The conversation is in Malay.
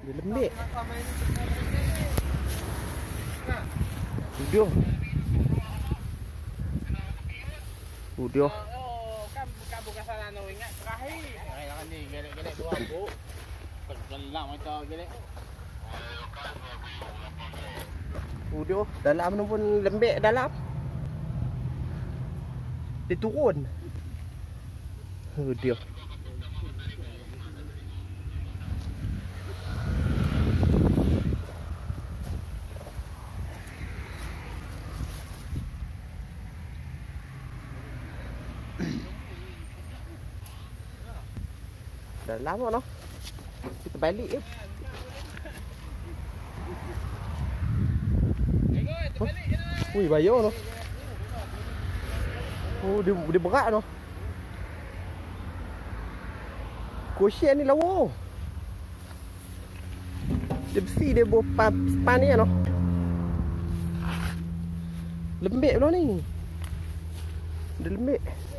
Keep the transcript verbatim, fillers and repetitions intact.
Dia lembik. Dia. Oh dia. Oh, kan bukan bukan salah nak ingat terakhir. Yang ni gelek-gelek dua bu. Kelang macam gelek. Oh dia, dalam tu pun lembik dalam. Dia turun. Oh dia. Dah lama noh. Kita balik je. Oh. Ui bayar noh. Oh dia dia berat noh. Kosian ni lawa. Dia besi dia bawa pan, pan ni noh. Lembik noh ni. Dia lembik.